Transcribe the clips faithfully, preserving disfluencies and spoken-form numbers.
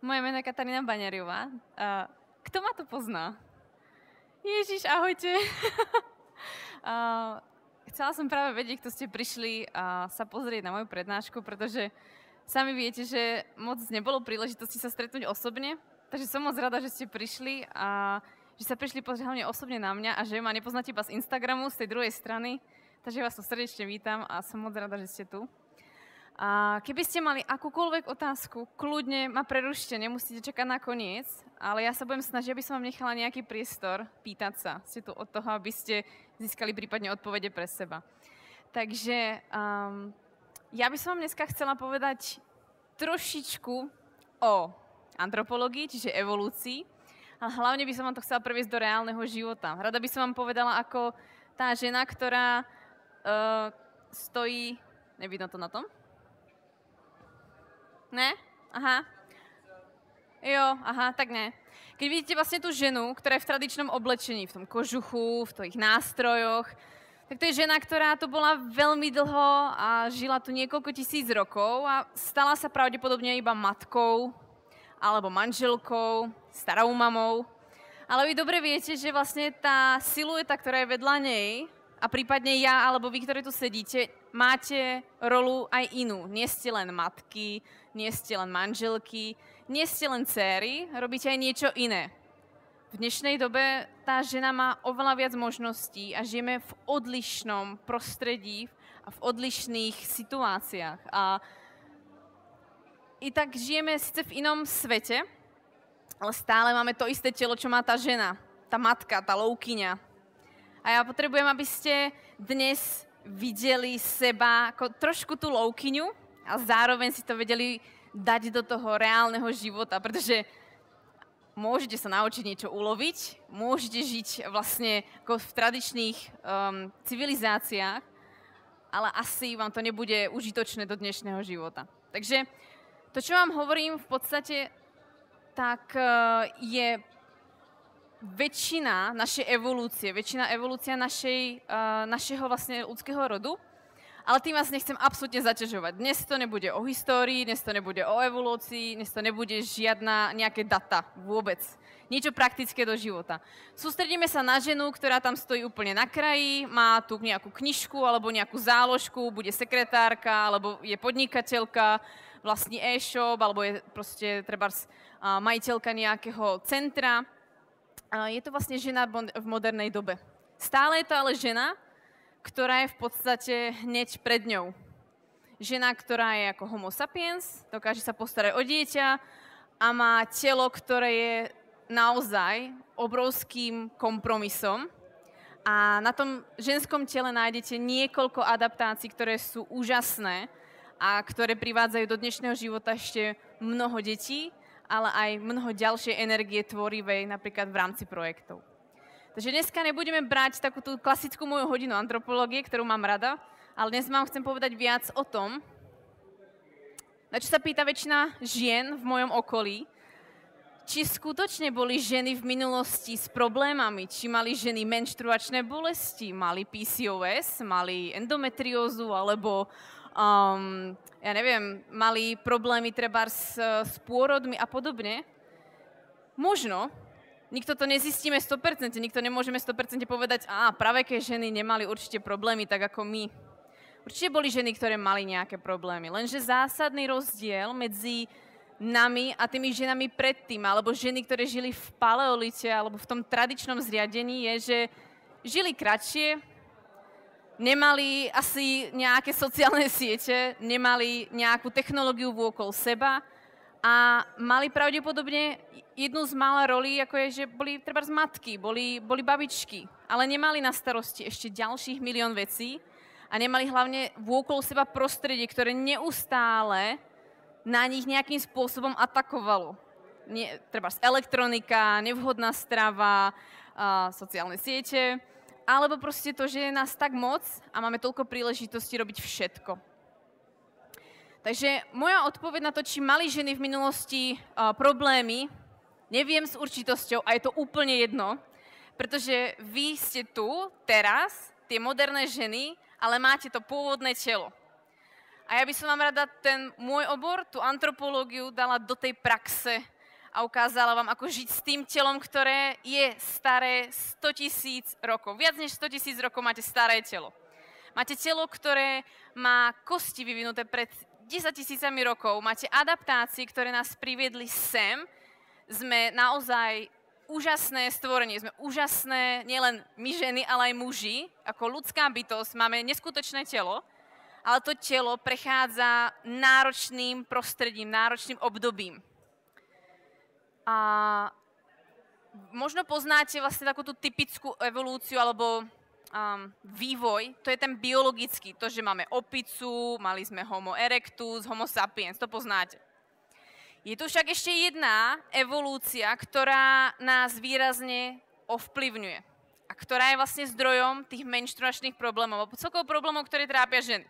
Moje meno je Katarína Baňariová. Uh, kto ma tu pozná? Ježiš, ahojte. uh, chcela som práve vedieť, kto ste prišli uh, sa pozrieť na moju prednášku, pretože sami viete, že moc nebolo príležitosti sa stretnúť osobne, takže som moc rada, že ste prišli a že sa prišli pozrieť hlavne osobne na mňa a že ma nepoznáte iba z Instagramu, z tej druhej strany. Takže vás tu srdečne vítam a som moc rada, že ste tu. A keby ste mali akúkoľvek otázku, kľudne ma prerušte, nemusíte čakať na koniec, ale ja sa budem snažiť, aby som vám nechala nejaký priestor pýtať sa. Ste tu od toho, aby ste získali prípadne odpovede pre seba. Takže um, ja by som vám dneska chcela povedať trošičku o antropológii, čiže evolúcii, ale hlavne by som vám to chcela previesť do reálneho života. Rada by som vám povedala, ako tá žena, ktorá uh, stojí... Nevidno to na tom? Ne? Aha. Jo, aha, tak ne. Keď vidíte vlastne tú ženu, ktorá je v tradičnom oblečení, v tom kožuchu, v tých nástrojoch, tak to je žena, ktorá tu bola veľmi dlho a žila tu niekoľko tisíc rokov a stala sa pravdepodobne iba matkou alebo manželkou, starou mamou. Ale vy dobre viete, že vlastne tá silueta, ktorá je vedľa nej, a prípadne ja, alebo vy, ktorí tu sedíte, máte rolu aj inú. Nie ste len matky, nie ste len manželky, nie ste len dcéry, robíte aj niečo iné. V dnešnej dobe tá žena má oveľa viac možností a žijeme v odlišnom prostredí a v odlišných situáciách. A i tak žijeme síce v inom svete, ale stále máme to isté telo, čo má tá žena, tá matka, tá loukyňa. A ja potrebujem, aby ste dnes videli seba ako trošku tú loukyňu a zároveň si to vedeli dať do toho reálneho života, pretože môžete sa naučiť niečo uloviť, môžete žiť vlastne ako v tradičných um, civilizáciách, ale asi vám to nebude užitočné do dnešného života. Takže to, čo vám hovorím v podstate, tak uh, je väčšina našej evolúcie, väčšina evolúcia našej, uh, našeho vlastne ľudského rodu, ale tým vás nechcem absolútne zaťažovať. Dnes to nebude o histórii, dnes to nebude o evolúcii, dnes to nebude žiadna nejaké data vôbec. Niečo praktické do života. Sústredíme sa na ženu, ktorá tam stojí úplne na kraji, má tu nejakú knižku alebo nejakú záložku, bude sekretárka, alebo je podnikateľka, vlastní e-shop, alebo je proste trebárs uh, majiteľka nejakého centra. Je to vlastne žena v modernej dobe. Stále je to ale žena, ktorá je v podstate hneď pred ňou. Žena, ktorá je ako homo sapiens, dokáže sa postarať o dieťa a má telo, ktoré je naozaj obrovským kompromisom. A na tom ženskom tele nájdete niekoľko adaptácií, ktoré sú úžasné a ktoré privádzajú do dnešného života ešte mnoho detí, ale aj mnoho ďalšej energie tvorivej, napríklad v rámci projektov. Takže dneska nebudeme brať takú tú klasickú moju hodinu antropológie, ktorú mám rada, ale dnes vám chcem povedať viac o tom, na čo sa pýta väčšina žien v mojom okolí, či skutočne boli ženy v minulosti s problémami, či mali ženy menštruačné bolesti, mali pé cé ó es, mali endometriózu, alebo Um, ja neviem, mali problémy treba s, s pôrodmi a podobne. Možno, nikto to nezistíme sto percent, nikto nemôžeme sto percent povedať, a praveké ženy nemali určite problémy, tak ako my. Určite boli ženy, ktoré mali nejaké problémy, lenže zásadný rozdiel medzi nami a tými ženami predtým, alebo ženy, ktoré žili v paleolite, alebo v tom tradičnom zriadení, je, že žili kratšie, nemali asi nejaké sociálne siete, nemali nejakú technológiu vôkol seba a mali pravdepodobne jednu z mála rolí, ako je, že boli trebárs matky, boli, boli babičky, ale nemali na starosti ešte ďalších milión vecí a nemali hlavne vôkol seba prostredie, ktoré neustále na nich nejakým spôsobom atakovalo. Nie, trebárs elektronika, nevhodná strava, a sociálne siete, alebo proste to, že je nás tak moc a máme toľko príležitostí robiť všetko. Takže moja odpoveď na to, či mali ženy v minulosti uh, problémy, neviem s určitosťou a je to úplne jedno, pretože vy ste tu teraz, tie moderné ženy, ale máte to pôvodné telo. A ja by som vám rada ten môj obor, tú antropológiu, dala do tej praxe a ukázala vám, ako žiť s tým telom, ktoré je staré sto tisíc rokov. Viac než sto tisíc rokov máte staré telo. Máte telo, ktoré má kosti vyvinuté pred desaťtisícami rokov. Máte adaptácie, ktoré nás priviedli sem. Sme naozaj úžasné stvorenie. Sme úžasné, nielen my ženy, ale aj muži. Ako ľudská bytosť máme neskutočné telo, ale to telo prechádza náročným prostredím, náročným obdobím. A možno poznáte vlastne takú tú typickú evolúciu alebo um, vývoj. To je ten biologický. To, že máme opicu, mali sme Homo erectus, Homo sapiens. To poznáte. Je tu však ešte jedna evolúcia, ktorá nás výrazne ovplyvňuje a ktorá je vlastne zdrojom tých menštruačných problémov, alebo celkovo problémov, ktoré trápia ženy.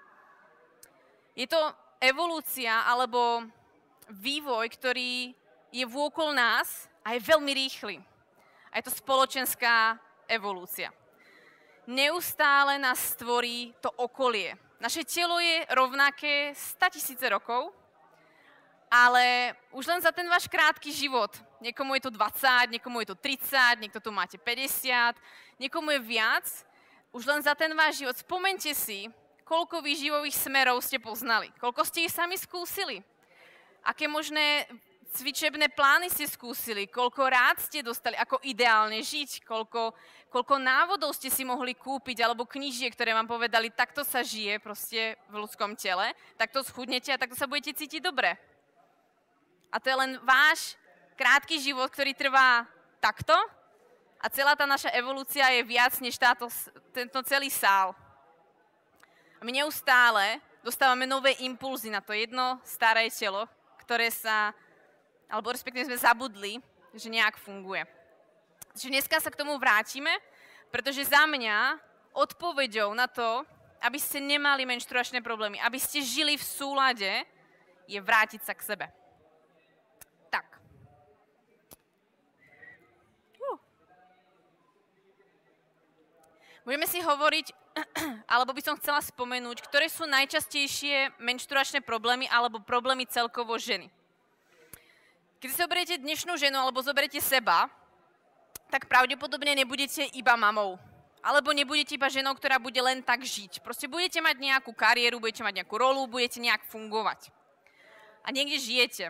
Je to evolúcia alebo vývoj, ktorý je vôkol nás a je veľmi rýchly. A je to spoločenská evolúcia. Neustále nás stvorí to okolie. Naše telo je rovnaké státisíce rokov, ale už len za ten váš krátky život, niekomu je to dvadsať, niekomu je to tridsať, niekto tu máte päťdesiat, niekomu je viac, už len za ten váš život, spomente si, koľko výživových smerov ste poznali, koľko ste ich sami skúsili, aké možné cvičebné plány ste skúsili, koľko rád ste dostali, ako ideálne žiť, koľko, koľko návodov ste si mohli kúpiť, alebo knížiek, ktoré vám povedali, takto sa žije proste v ľudskom tele, takto schudnete a takto sa budete cítiť dobre. A to je len váš krátky život, ktorý trvá takto a celá tá naša evolúcia je viac než táto, tento celý sál. A my neustále dostávame nové impulzy na to jedno staré telo, ktoré sa, alebo respektíve sme zabudli, že nejak funguje. Takže dneska sa k tomu vrátime, pretože za mňa odpoveďou na to, aby ste nemali menštruačné problémy, aby ste žili v súlade, je vrátiť sa k sebe. Tak. Uh. Budeme si hovoriť, alebo by som chcela spomenúť, ktoré sú najčastejšie menštruačné problémy alebo problémy celkovo ženy. Keď si zoberiete dnešnú ženu alebo zoberiete seba, tak pravdepodobne nebudete iba mamou. Alebo nebudete iba ženou, ktorá bude len tak žiť. Proste budete mať nejakú kariéru, budete mať nejakú rolu, budete nejak fungovať. A niekde žijete.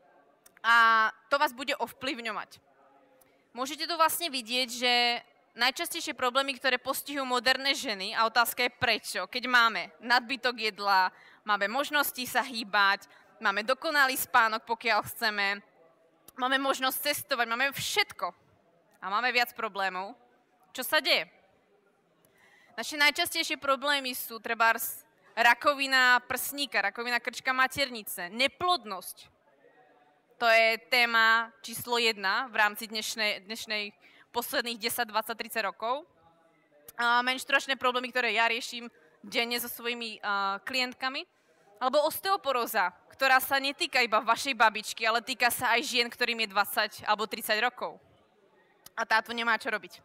A to vás bude ovplyvňovať. Môžete to vlastne vidieť, že najčastejšie problémy, ktoré postihujú moderné ženy, a otázka je prečo, keď máme nadbytok jedla, máme možnosti sa hýbať, máme dokonalý spánok, pokiaľ chceme, máme možnosť cestovať, máme všetko a máme viac problémov. Čo sa deje? Naše najčastejšie problémy sú trebárs rakovina prsníka, rakovina krčka maternice, neplodnosť. To je téma číslo jedna v rámci dnešnej, dnešnej posledných desať, dvadsať, tridsať rokov. A menštruačné problémy, ktoré ja riešim denne so svojimi uh, klientkami. Alebo osteoporóza, ktorá sa netýka iba vašej babičky, ale týka sa aj žien, ktorým je dvadsať alebo tridsať rokov. A táto nemá čo robiť.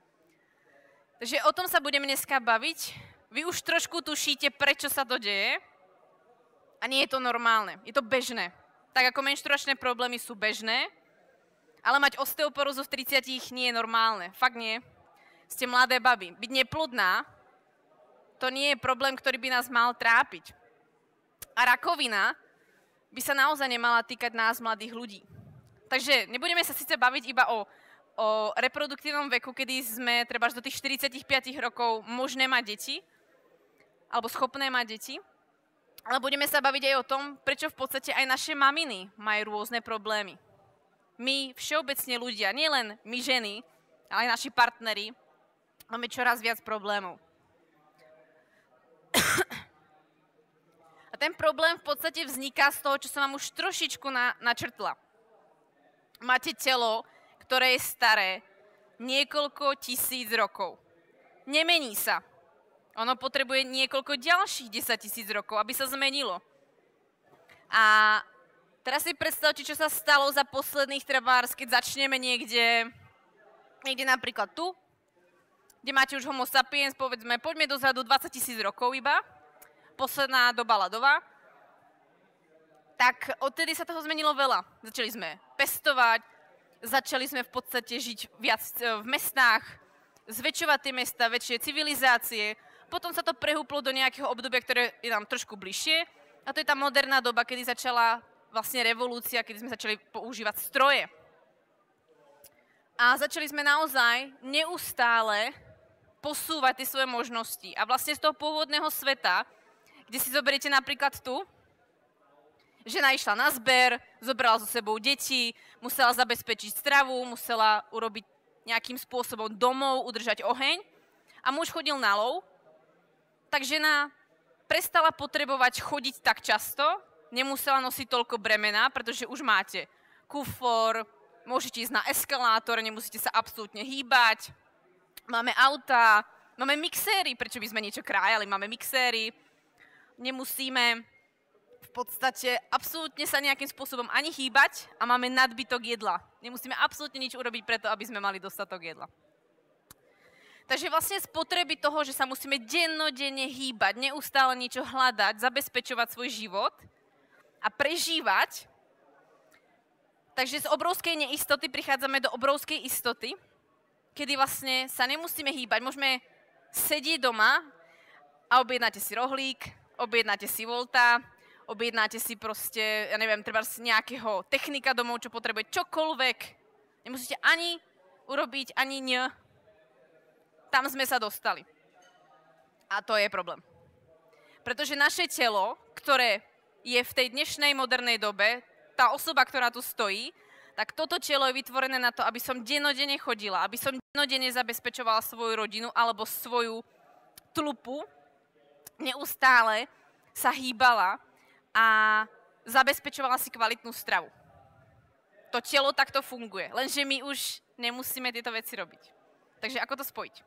Takže o tom sa budeme dneska baviť. Vy už trošku tušíte, prečo sa to deje. A nie je to normálne, je to bežné. Tak ako menštruačné problémy sú bežné, ale mať osteoporózu v tridsiatich nie je normálne. Fakt nie. Ste mladé baby. Byť neplodná, to nie je problém, ktorý by nás mal trápiť. A rakovina by sa naozaj nemala týkať nás, mladých ľudí. Takže nebudeme sa síce baviť iba o, o reproduktívnom veku, kedy sme treba až do tých štyridsaťpäť rokov možné mať deti, alebo schopné mať deti, ale budeme sa baviť aj o tom, prečo v podstate aj naše maminy majú rôzne problémy. My všeobecne ľudia, nielen my ženy, ale aj naši partneri, máme čoraz viac problémov. A ten problém v podstate vzniká z toho, čo som vám už trošičku na, načrtla. Máte telo, ktoré je staré niekoľko tisíc rokov. Nemení sa. Ono potrebuje niekoľko ďalších desaťtisíc rokov, aby sa zmenilo. A teraz si predstavte, čo sa stalo za posledných trebárs, keď začneme niekde, niekde napríklad tu, kde máte už Homo sapiens, povedzme, poďme dozadu dvadsaťtisíc rokov iba, posledná doba ľadová, tak odtedy sa toho zmenilo veľa. Začali sme pestovať, začali sme v podstate žiť viac v mestách, zväčšovať tie mesta, väčšie civilizácie. Potom sa to prehúplo do nejakého obdobia, ktoré je nám trošku bližšie. A to je tá moderná doba, kedy začala vlastne revolúcia, kedy sme začali používať stroje. A začali sme naozaj neustále posúvať tie svoje možnosti. A vlastne z toho pôvodného sveta, kde si zoberiete napríklad tu, žena išla na zber, zobrala so sebou deti, musela zabezpečiť stravu, musela urobiť nejakým spôsobom domov, udržať oheň a muž chodil na lov, tak žena prestala potrebovať chodiť tak často, nemusela nosiť toľko bremena, pretože už máte kufor, môžete ísť na eskalátor, nemusíte sa absolútne hýbať, máme autá, máme mixéry, prečo by sme niečo krájali, máme mixéry, nemusíme v podstate absolútne sa nejakým spôsobom ani hýbať a máme nadbytok jedla. Nemusíme absolútne nič urobiť preto, aby sme mali dostatok jedla. Takže vlastne z potreby toho, že sa musíme dennodenne hýbať, neustále niečo hľadať, zabezpečovať svoj život a prežívať, takže z obrovskej neistoty prichádzame do obrovskej istoty, kedy vlastne sa nemusíme hýbať. Môžeme sedieť doma a objednáte si rohlík, objednáte si volta, objednáte si proste, ja neviem, treba z nejakého technika domov, čo potrebuje čokoľvek. Nemusíte ani urobiť, ani nie. Tam sme sa dostali. A to je problém. Pretože naše telo, ktoré je v tej dnešnej modernej dobe, tá osoba, ktorá tu stojí, tak toto telo je vytvorené na to, aby som dennodenne chodila, aby som dennodenne zabezpečovala svoju rodinu alebo svoju tlupu, neustále sa hýbala a zabezpečovala si kvalitnú stravu. To telo takto funguje, lenže my už nemusíme tieto veci robiť. Takže ako to spojiť?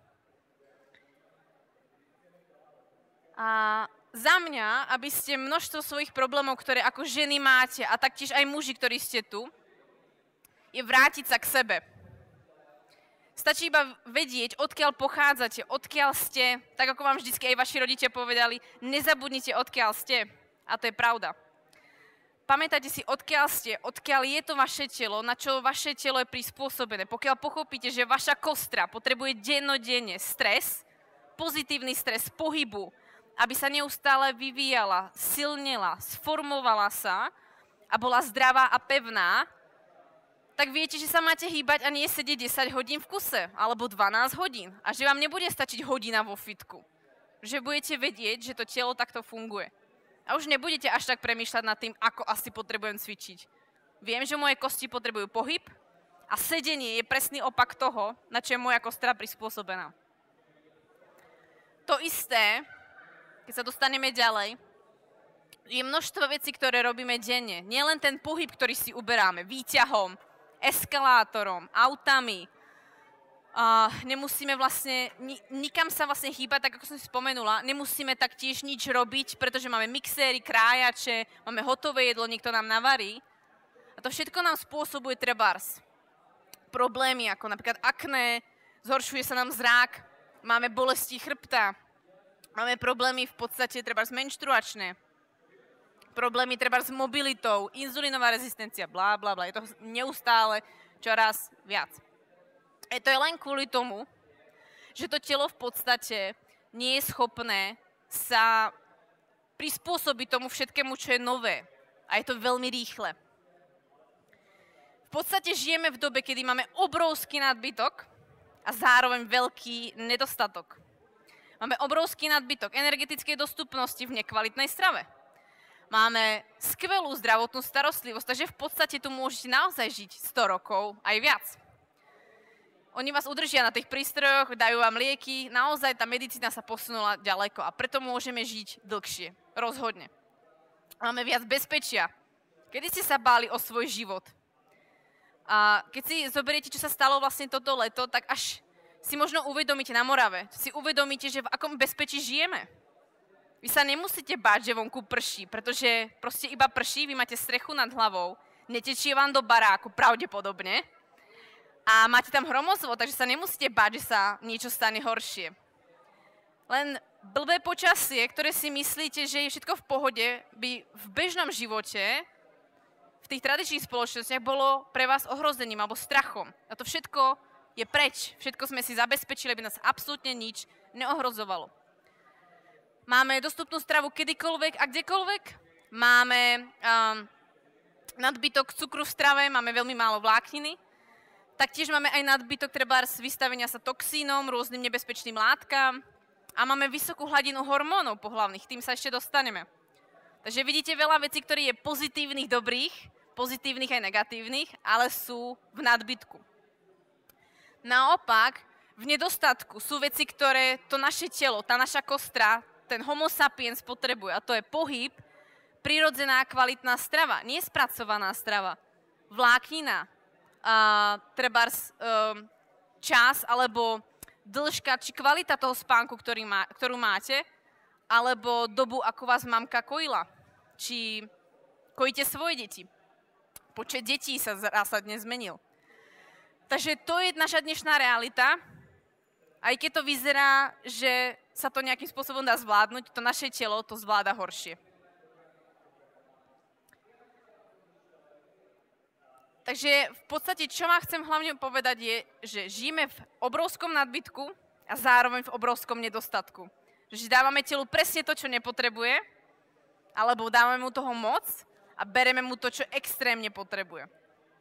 A za mňa, aby ste množstvo svojich problémov, ktoré ako ženy máte, a taktiež aj muži, ktorí ste tu, je vrátiť sa k sebe. Stačí iba vedieť, odkiaľ pochádzate, odkiaľ ste, tak ako vám vždycky aj vaši rodičia povedali, nezabudnite, odkiaľ ste. A to je pravda. Pamätajte si, odkiaľ ste, odkiaľ je to vaše telo, na čo vaše telo je prispôsobené. Pokiaľ pochopíte, že vaša kostra potrebuje dennodenne stres, pozitívny stres pohybu, aby sa neustále vyvíjala, silnela, sformovala sa a bola zdravá a pevná, tak viete, že sa máte hýbať a nie sedieť desať hodín v kuse, alebo dvanásť hodín. A že vám nebude stačiť hodina vo fitku. Že budete vedieť, že to telo takto funguje. A už nebudete až tak premýšľať nad tým, ako asi potrebujem cvičiť. Viem, že moje kosti potrebujú pohyb a sedenie je presný opak toho, na čo je moja kostra prispôsobená. To isté, keď sa dostaneme ďalej, je množstvo vecí, ktoré robíme denne. Nie len ten pohyb, ktorý si uberáme výťahom, eskalátorom, autami. Uh, nemusíme vlastne, ni, nikam sa vlastne chýbať, tak ako som si spomenula, nemusíme taktiež nič robiť, pretože máme mixéry, krájače, máme hotové jedlo, niekto nám navarí. A to všetko nám spôsobuje trebárs. Problémy ako napríklad akné, zhoršuje sa nám zrák, máme bolesti chrbta, máme problémy v podstate trebárs menštruačné, problémy trebárs s mobilitou, inzulínová rezistencia, blá, blá, blá. Je to neustále čoraz viac. A to je len kvôli tomu, že to telo v podstate nie je schopné sa prispôsobiť tomu všetkému, čo je nové. A je to veľmi rýchle. V podstate žijeme v dobe, kedy máme obrovský nadbytok a zároveň veľký nedostatok. Máme obrovský nadbytok energetickej dostupnosti v nekvalitnej strave. Máme skvelú zdravotnú starostlivosť, takže v podstate tu môžete naozaj žiť sto rokov aj viac. Oni vás udržia na tých prístrojoch, dajú vám lieky, naozaj tá medicína sa posunula ďaleko a preto môžeme žiť dlhšie. Rozhodne. Máme viac bezpečia. Kedy ste sa báli o svoj život? A keď si zoberiete, čo sa stalo vlastne toto leto, tak až si možno uvedomíte na Morave, si uvedomíte, že v akom bezpečí žijeme. Vy sa nemusíte báť, že vonku prší, pretože proste iba prší, vy máte strechu nad hlavou, netečie vám do baráku pravdepodobne a máte tam hromozvod, takže sa nemusíte báť, že sa niečo stane horšie. Len blbé počasie, ktoré si myslíte, že je všetko v pohode, by v bežnom živote, v v tých tradičných spoločnostiach bolo pre vás ohrozením alebo strachom. A to všetko je preč. Všetko sme si zabezpečili, aby nás absolútne nič neohrozovalo. Máme dostupnú stravu kedykoľvek a kdekoľvek. Máme um, nadbytok cukru v strave, máme veľmi málo vlákniny. Taktiež máme aj nadbytok trebárs vystavenia sa toxínom, rôznym nebezpečným látkam a máme vysokú hladinu hormónov pohlavných, tým sa ešte dostaneme. Takže vidíte veľa vecí, ktoré je pozitívnych, dobrých, pozitívnych aj negatívnych, ale sú v nadbytku. Naopak, v nedostatku sú veci, ktoré to naše telo, tá naša kostra, ten homo sapiens potrebuje, a to je pohyb, prirodzená kvalitná strava, nie spracovaná strava, vláknina, Uh, trebárs um, čas alebo dĺžka či kvalita toho spánku, ktorý má, ktorú máte, alebo dobu, ako vás mamka kojila, či kojíte svoje deti. Počet detí sa zásadne zmenil. Takže to je naša dnešná realita. Aj keď to vyzerá, že sa to nejakým spôsobom dá zvládnuť, to naše telo to zvláda horšie. Takže v podstate, čo vám chcem hlavne povedať je, že žijeme v obrovskom nadbytku a zároveň v obrovskom nedostatku. Že dávame telu presne to, čo nepotrebuje, alebo dávame mu toho moc a bereme mu to, čo extrémne potrebuje.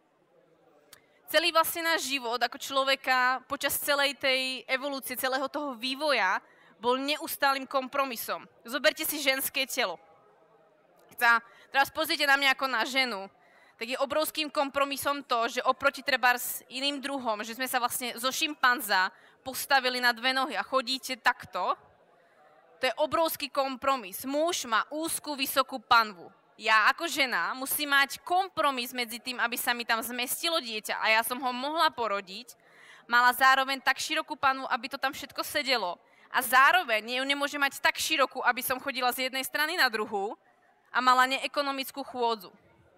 Celý vlastne náš život ako človeka počas celej tej evolúcie, celého toho vývoja bol neustálým kompromisom. Zoberte si ženské telo. Teraz pozrite na mňa ako na ženu. Tak je obrovským kompromisom to, že oproti trebárs iným druhom, že sme sa vlastne zo šimpanza postavili na dve nohy a chodíte takto, to je obrovský kompromis. Muž má úzkú, vysokú panvu. Ja ako žena musím mať kompromis medzi tým, aby sa mi tam zmestilo dieťa a ja som ho mohla porodiť, mala zároveň tak širokú panvu, aby to tam všetko sedelo. A zároveň ju nemôže mať tak širokú, aby som chodila z jednej strany na druhú a mala neekonomickú chôdzu.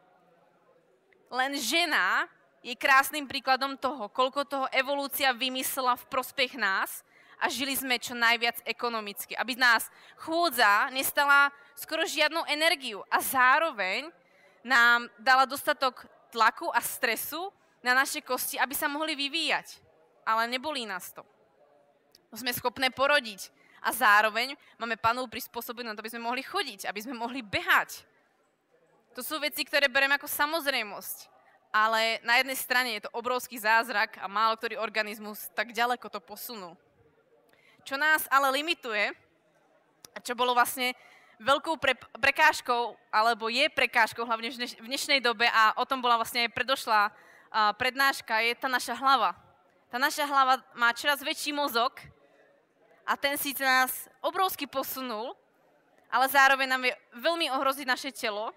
Len žena je krásnym príkladom toho, koľko toho evolúcia vymyslela v prospech nás a žili sme čo najviac ekonomicky. Aby nás chôdza nestala skoro žiadnu energiu a zároveň nám dala dostatok tlaku a stresu na naše kosti, aby sa mohli vyvíjať. Ale nebolí nás to. Sme schopné porodiť a zároveň máme panvu prispôsobenú na to, aby sme mohli chodiť, aby sme mohli behať. To sú veci, ktoré bereme ako samozrejmosť. Ale na jednej strane je to obrovský zázrak a málo ktorý organizmus tak ďaleko to posunul. Čo nás ale limituje, a čo bolo vlastne veľkou pre, prekážkou, alebo je prekážkou hlavne v, dneš, v dnešnej dobe, a o tom bola vlastne aj predošlá a, prednáška, je tá naša hlava. Tá naša hlava má čoraz väčší mozog a ten síce nás obrovsky posunul, ale zároveň nám vie veľmi ohroziť naše telo.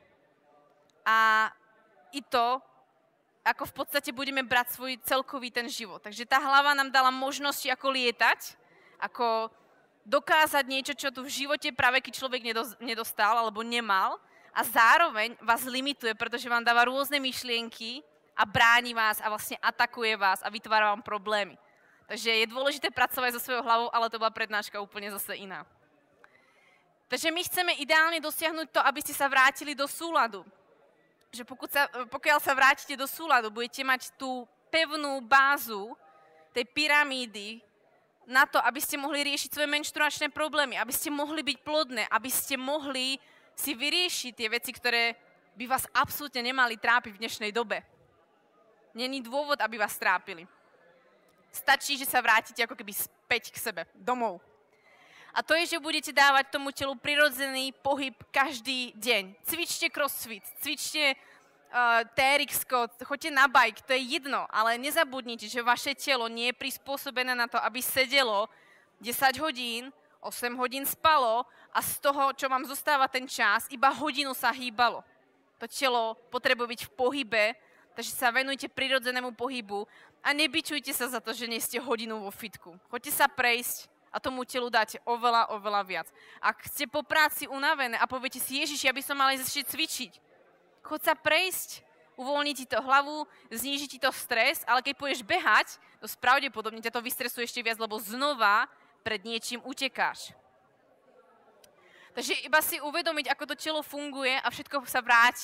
A i to, ako v podstate budeme brať svoj celkový ten život. Takže tá hlava nám dala možnosti, ako lietať, ako dokázať niečo, čo tu v živote praveky človek nedostal alebo nemal a zároveň vás limituje, pretože vám dáva rôzne myšlienky a bráni vás a vlastne atakuje vás a vytvára vám problémy. Takže je dôležité pracovať so svojou hlavou, ale to bola prednáška úplne zase iná. Takže my chceme ideálne dosiahnuť to, aby ste sa vrátili do súladu. Že pokud sa, pokiaľ sa vrátite do súladu, budete mať tú pevnú bázu tej pyramídy na to, aby ste mohli riešiť svoje menštruačné problémy, aby ste mohli byť plodné, aby ste mohli si vyriešiť tie veci, ktoré by vás absolútne nemali trápiť v dnešnej dobe. Není dôvod, aby vás trápili. Stačí, že sa vrátite ako keby späť k sebe, domov. A to je, že budete dávať tomu telu prirodzený pohyb každý deň. Cvičte crossfit, cvičte uh, T R X-ko, choďte na bike, to je jedno, ale nezabudnite, že vaše telo nie je prispôsobené na to, aby sedelo desať hodín, osem hodín spalo a z toho, čo vám zostáva ten čas, iba hodinu sa hýbalo. To telo potrebuje byť v pohybe, takže sa venujte prirodzenému pohybu a nebičujte sa za to, že nie ste hodinu vo fitku. Choďte sa prejsť a tomu telu dáte oveľa, oveľa viac. Ak ste po práci unavené a poviete si, Ježiš, ja by som mala ísť ešte cvičiť. Choď sa prejsť, uvoľní ti to hlavu, zníži ti to stres, ale keď pôjdeš behať, to pravdepodobne ťa to vystresuje ešte viac, lebo znova pred niečím utekáš. Takže iba si uvedomiť, ako to telo funguje a všetko sa vráti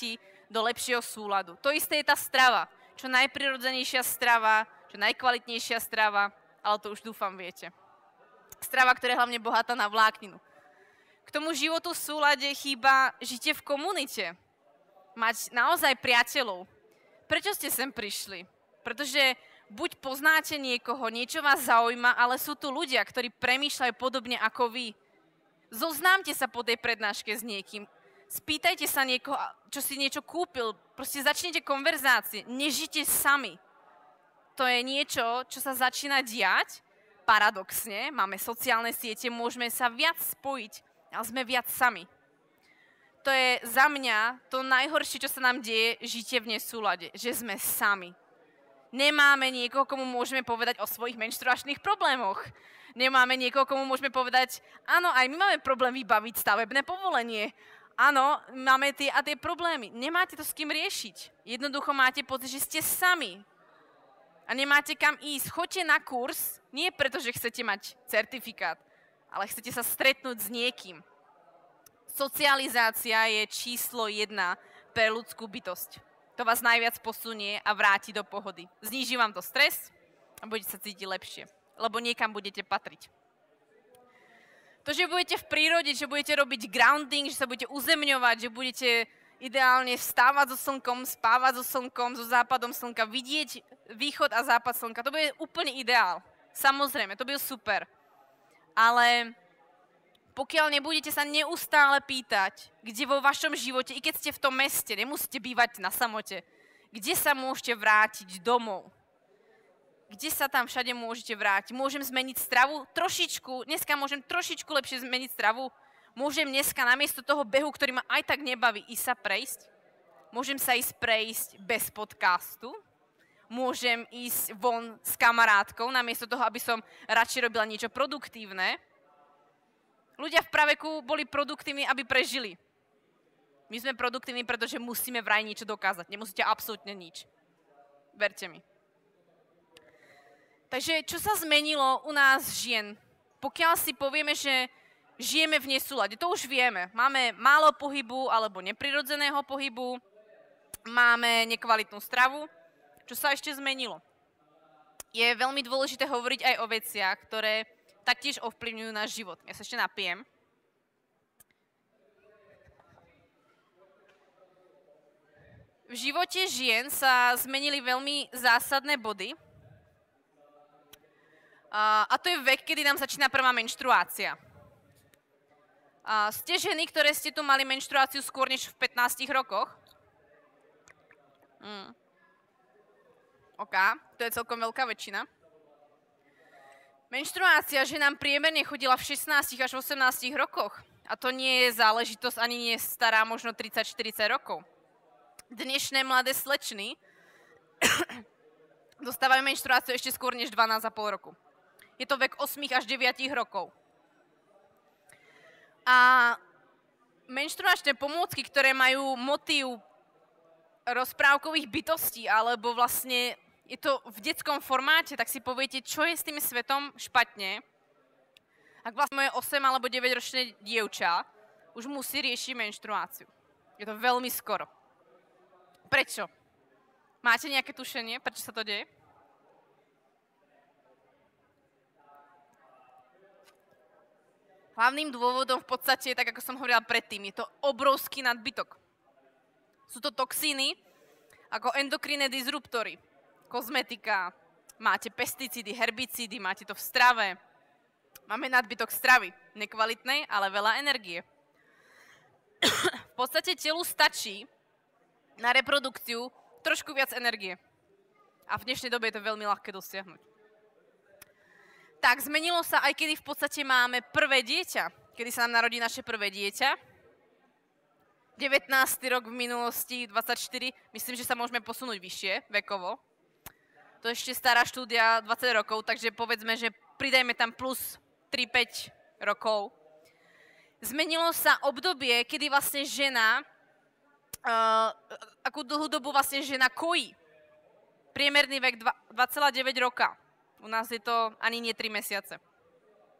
do lepšieho súladu. To isté je tá strava. Čo najprirodzenejšia strava, čo najkvalitnejšia strava, ale to už dúfam viete. Strava, ktorá je hlavne bohatá na vlákninu. K tomu životu v súlade chýba žitie v komunite. Mať naozaj priateľov. Prečo ste sem prišli? Pretože buď poznáte niekoho, niečo vás zaujíma, ale sú tu ľudia, ktorí premýšľajú podobne ako vy. Zoznámte sa po tej prednáške s niekým. Spýtajte sa niekoho, čo si niečo kúpil. Proste začnite konverzácie. Nežite sami. To je niečo, čo sa začína diať. Paradoxne, máme sociálne siete, môžeme sa viac spojiť, ale sme viac sami. To je za mňa to najhoršie, čo sa nám deje, žitie v nesúlade. Že sme sami. Nemáme niekoho, komu môžeme povedať o svojich menštruačných problémoch. Nemáme niekoho, komu môžeme povedať, áno, aj my máme problém vybaviť stavebné povolenie. Áno, máme tie a tie problémy. Nemáte to s kým riešiť. Jednoducho máte pocit, že ste sami. A nemáte kam ísť. Choďte na kurz, nie preto, že chcete mať certifikát, ale chcete sa stretnúť s niekým. Socializácia je číslo jedna pre ľudskú bytosť. To vás najviac posunie a vráti do pohody. Zníži vám to stres a budete sa cítiť lepšie, lebo niekam budete patriť. To, že budete v prírode, že budete robiť grounding, že sa budete uzemňovať, že budete ideálne vstávať so slnkom, spávať so slnkom, so západom slnka, vidieť východ a západ slnka, to bude úplne ideál. Samozrejme, to bude super. Ale pokiaľ nebudete sa neustále pýtať, kde vo vašom živote, i keď ste v tom meste, nemusíte bývať na samote, kde sa môžete vrátiť domov, kde sa tam všade môžete vrátiť. Môžem zmeniť stravu trošičku, dneska môžem trošičku lepšie zmeniť stravu, môžem dneska namiesto toho behu, ktorý ma aj tak nebaví, ísť sa prejsť. Môžem sa ísť prejsť bez podcastu, môžem ísť von s kamarátkou, namiesto toho, aby som radšej robila niečo produktívne. Ľudia v praveku boli produktívni, aby prežili. My sme produktívni, pretože musíme vraj niečo dokázať. Nemusíte absolútne nič. Verte mi. Takže čo sa zmenilo u nás žien? Pokiaľ si povieme, že žijeme v nesúlade, to už vieme. Máme málo pohybu alebo neprirodzeného pohybu, máme nekvalitnú stravu. Čo sa ešte zmenilo? Je veľmi dôležité hovoriť aj o veciach, ktoré taktiež ovplyvňujú náš život. Ja sa ešte napijem. V živote žien sa zmenili veľmi zásadné body. A to je vek, kedy nám začína prvá menštruácia. A ste ženy, ktoré ste tu mali menštruáciu skôr než v pätnástich rokoch? Mm. OK, to je celkom veľká väčšina. Menštruácia ženám priemerne chodila v šestnástich až osemnástich rokoch. A to nie je záležitosť, ani nie je stará možno tridsať štyridsať rokov. Dnešné mladé slečny dostávajú menštruáciu ešte skôr než dvanásť a pol roku. Je to vek osem až deväť rokov. A menštruačné pomôcky, ktoré majú motív rozprávkových bytostí, alebo vlastne je to v detskom formáte, tak si poviete, čo je s tým svetom špatne. Ak vlastne moje osem alebo deväťročné dievča už musí riešiť menštruáciu. Je to veľmi skoro. Prečo? Máte nejaké tušenie, prečo sa to deje? Hlavným dôvodom v podstate, tak ako som hovorila predtým, je to obrovský nadbytok. Sú to toxíny ako endokrinné disruptory, kozmetika, máte pesticídy, herbicídy, máte to v strave. Máme nadbytok stravy, nekvalitnej, ale veľa energie. V podstate telu stačí na reprodukciu trošku viac energie. A v dnešnej dobe je to veľmi ľahké dosiahnuť. Tak, zmenilo sa aj kedy v podstate máme prvé dieťa. Kedy sa nám narodí naše prvé dieťa. devätnásty rok v minulosti, dvadsaťštyri, myslím, že sa môžeme posunúť vyššie vekovo. To je ešte stará štúdia, dvadsať rokov, takže povedzme, že pridajme tam plus tri päť rokov. Zmenilo sa obdobie, kedy vlastne žena, uh, akú dlhú dobu vlastne žena kojí. Priemerný vek dva celé deväť roka. U nás je to ani nie tri mesiace.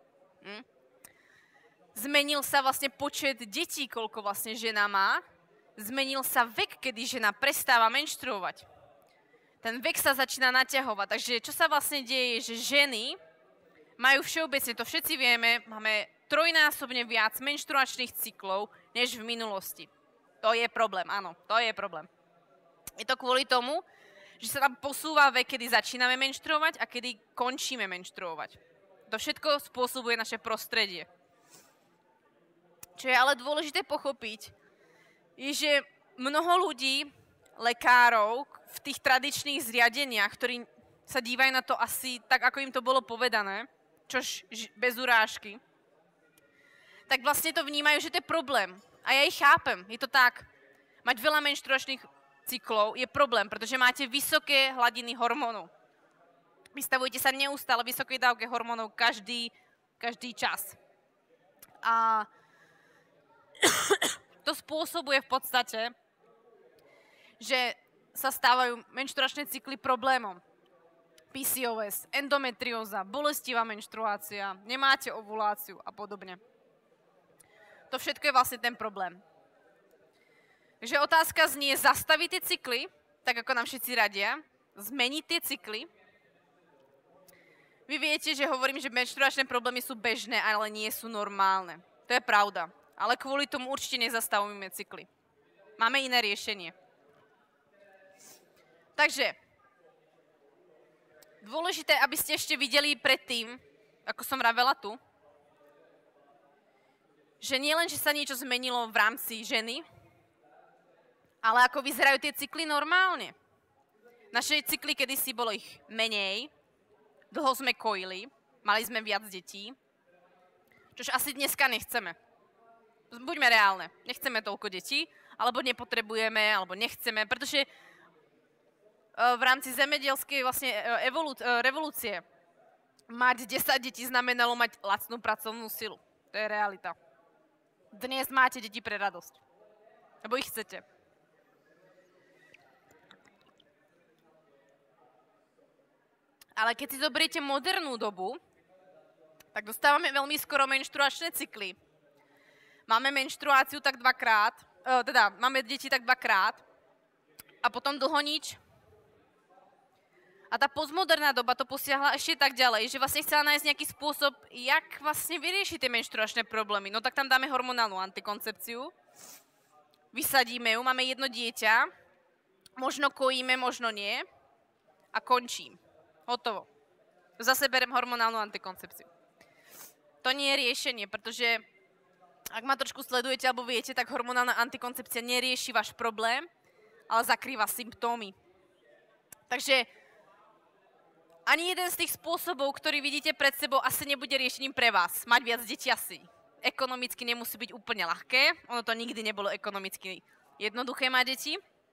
Hm? Zmenil sa vlastne počet detí, koľko vlastne žena má. zmenil sa vek, kedy žena prestáva menštruovať. Ten vek sa začína naťahovať. Takže čo sa vlastne deje, že ženy majú všeobecne, to všetci vieme, máme trojnásobne viac menštruačných cyklov, než v minulosti. To je problém, áno, to je problém. Je to kvôli tomu, že sa nám posúva vek, kedy začíname menštruovať a kedy končíme menštruovať. To všetko spôsobuje naše prostredie. Čo je ale dôležité pochopiť, je, že mnoho ľudí, lekárov v tých tradičných zriadeniach, ktorí sa dívajú na to asi tak, ako im to bolo povedané, čož bez urážky, tak vlastne to vnímajú, že to je problém. A ja ich chápem, je to tak. Mať veľa menštruačných cyklov je problém, pretože máte vysoké hladiny hormónov. Vystavujete sa neustále vysokej dávke hormónov každý, každý čas. A to spôsobuje v podstate, že sa stávajú menštruačné cykly problémom. pé cé ó es, endometrióza, bolestivá menštruácia, nemáte ovuláciu a podobne. To všetko je vlastne ten problém. Takže otázka znie zastaviť tie cykly, tak ako nám všetci radia, zmeniť tie cykly. Vy viete, že hovorím, že menštruačné problémy sú bežné, ale nie sú normálne. To je pravda. Ale kvôli tomu určite nezastavujeme cykly. Máme iné riešenie. Takže, dôležité, aby ste ešte videli predtým, ako som vravela tu, že nie len, že sa niečo zmenilo v rámci ženy, ale ako vyzerajú tie cykly normálne. Naše cykly kedysi bolo ich menej, dlho sme kojili, mali sme viac detí, čož asi dneska nechceme. Buďme reálne, nechceme toľko detí, alebo nepotrebujeme, alebo nechceme, pretože v rámci zemedelskej vlastne evolú- revolúcie mať desať detí znamenalo mať lacnú pracovnú silu. To je realita. Dnes máte deti pre radosť. Lebo ich chcete. Ale keď si zoberiete modernú dobu, tak dostávame veľmi skoro menštruačné cykly. Máme menštruáciu tak dvakrát, uh, teda máme deti tak dvakrát a potom dlho nič. A tá postmoderná doba to posiahla ešte tak ďalej, že vlastne chcela nájsť nejaký spôsob, jak vlastne vyriešiť tie menštruačné problémy. No tak tam dáme hormonálnu antikoncepciu, vysadíme ju, máme jedno dieťa, možno kojíme, možno nie a končím. Hotovo. Zase berem hormonálnu antikoncepciu. To nie je riešenie, pretože ak ma trošku sledujete alebo viete, tak hormonálna antikoncepcia nerieši váš problém, ale zakrýva symptómy. Takže ani jeden z tých spôsobov, ktorý vidíte pred sebou, asi nebude riešením pre vás. Mať viac detí asi. Ekonomicky nemusí byť úplne ľahké. Ono to nikdy nebolo ekonomicky jednoduché mať deti.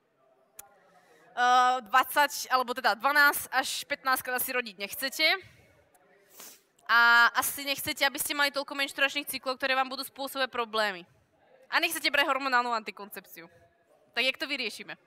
Uh, dvadsať, alebo teda dvanásť až pätnásť krát si rodiť nechcete. A asi nechcete, aby ste mali toľko menštruačných cyklov, ktoré vám budú spôsobovať problémy. A nechcete brať hormonálnu antikoncepciu. Tak jak to vyriešime?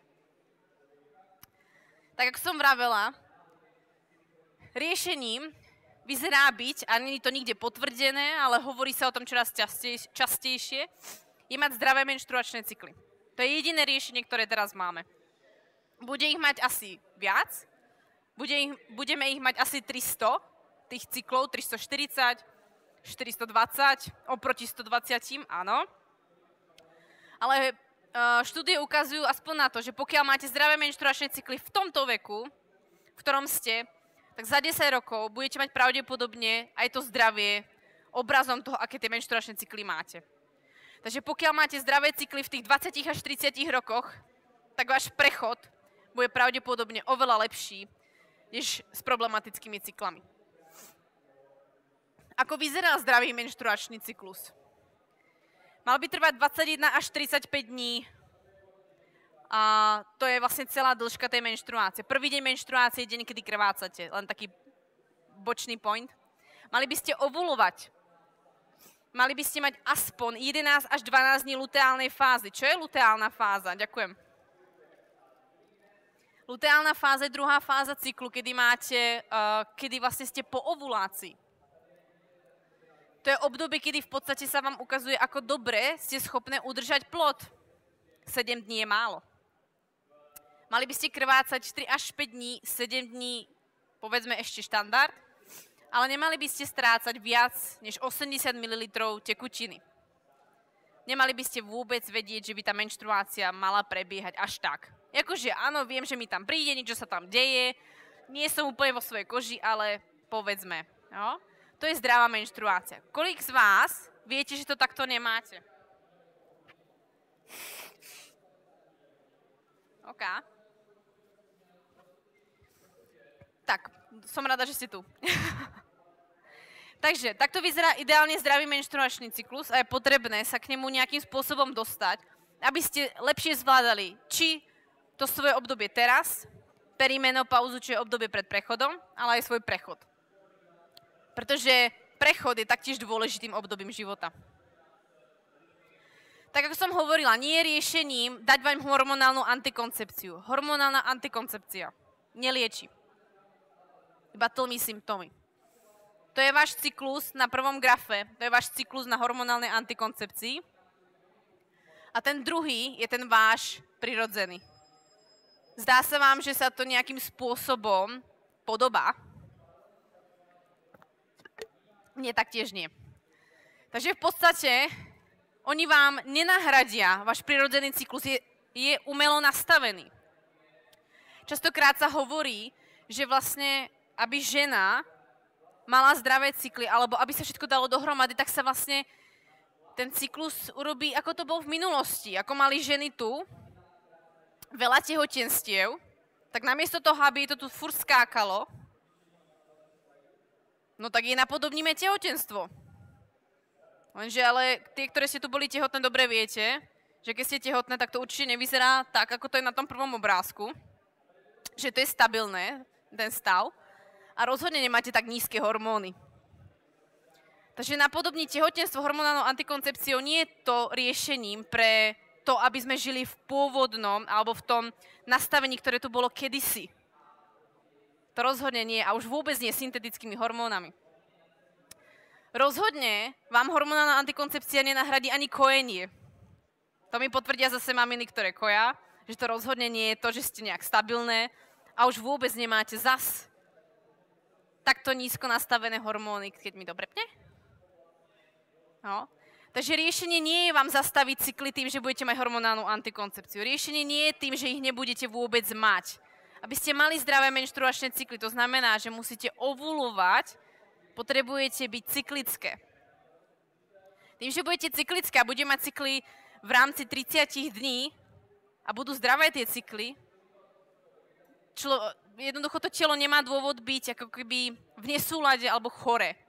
Tak ako som vravela, riešením vyzerá byť, a nie je to nikde potvrdené, ale hovorí sa o tom čoraz častej, častejšie, je mať zdravé menštruačné cykly. To je jediné riešenie, ktoré teraz máme. Bude ich mať asi viac, bude ich, budeme ich mať asi tristo, tých cyklov, tristoštyridsať, štyristodvadsať, oproti stodvadsať, áno. Ale uh, štúdie ukazujú aspoň na to, že pokiaľ máte zdravé menštruačné cykly v tomto veku, v ktorom ste, tak za desať rokov budete mať pravdepodobne aj to zdravie obrazom toho, aké tie menštruačné cykly máte. Takže pokiaľ máte zdravé cykly v tých dvadsiatich až tridsiatich rokoch, tak váš prechod bude pravdepodobne oveľa lepší, než s problematickými cyklami. Ako vyzerá zdravý menštruačný cyklus? Mal by trvať dvadsaťjeden až tridsaťpäť dní. A to je vlastne celá dĺžka tej menštruácie. Prvý deň menštruácie je deň, kedy krvácate. Len taký bočný point. Mali by ste ovulovať. Mali by ste mať aspoň jedenásť až dvanásť dní luteálnej fázy. Čo je luteálna fáza? Ďakujem. Luteálna fáza je druhá fáza cyklu, kedy máte, uh, kedy vlastne ste po ovulácii. To je obdobie, kedy v podstate sa vám ukazuje, ako dobre ste schopné udržať plod. sedem dní je málo. Mali by ste krvácať štyri až päť dní, sedem dní, povedzme ešte štandard, ale nemali by ste strácať viac než osemdesiat mililitrov tekutiny. Nemali by ste vôbec vedieť, že by tá menštruácia mala prebiehať až tak. Jakože áno, viem, že mi tam príde, niečo sa tam deje, nie som úplne vo svojej koži, ale povedzme, jo? To je zdravá menštruácia. Kolik z vás viete, že to takto nemáte? OK. Tak, som rada, že ste tu. Takže, takto vyzerá ideálne zdravý menštruačný cyklus a je potrebné sa k nemu nejakým spôsobom dostať, aby ste lepšie zvládali či to svoje obdobie teraz, perimenopauzu, čo je obdobie pred prechodom, ale aj svoj prechod. Pretože prechod je taktiež dôležitým obdobím života. Tak ako som hovorila, nie je riešením dať vám hormonálnu antikoncepciu. Hormonálna antikoncepcia nelieči. Iba tlmí symptómy. To je váš cyklus na prvom grafe, to je váš cyklus na hormonálnej antikoncepcii. A ten druhý je ten váš prirodzený. Zdá sa vám, že sa to nejakým spôsobom podobá? Nie, taktiež nie. Takže v podstate oni vám nenahradia, váš prirodzený cyklus je, je umelo nastavený. Častokrát sa hovorí, že vlastne, aby žena mala zdravé cykly, alebo aby sa všetko dalo dohromady, tak sa vlastne ten cyklus urobí, ako to bol v minulosti. Ako mali ženy tu veľa tehotenstiev, tak namiesto toho, aby to tu furt skákalo, no tak je napodobníme tehotenstvo. Lenže ale tie, ktoré ste tu boli tehotné, dobre viete, že keď ste tehotné, tak to určite nevyzerá tak, ako to je na tom prvom obrázku, že to je stabilné, ten stav, a rozhodne nemáte tak nízke hormóny. Takže napodobniť tehotenstvo hormonálnou antikoncepciou nie je to riešením pre to, aby sme žili v pôvodnom alebo v tom nastavení, ktoré tu bolo kedysi. To rozhodne nie, a už vôbec nie syntetickými hormónami. Rozhodne vám hormonálna antikoncepcia nenahradí ani kojenie. To mi potvrdia zase maminy, ktoré koja, že to rozhodne nie je to, že ste nejak stabilné a už vôbec nemáte zas takto nízko nastavené hormóny, keď mi dobre pne. No. Takže riešenie nie je vám zastaviť cykly tým, že budete mať hormonálnu antikoncepciu. Riešenie nie je tým, že ich nebudete vôbec mať. Aby ste mali zdravé menštruačné cykly, to znamená, že musíte ovulovať, potrebujete byť cyklické. Tým, že budete cyklické a budete mať cykly v rámci tridsať dní a budú zdravé tie cykly, člo, jednoducho to telo nemá dôvod byť ako keby v nesúlade alebo chore.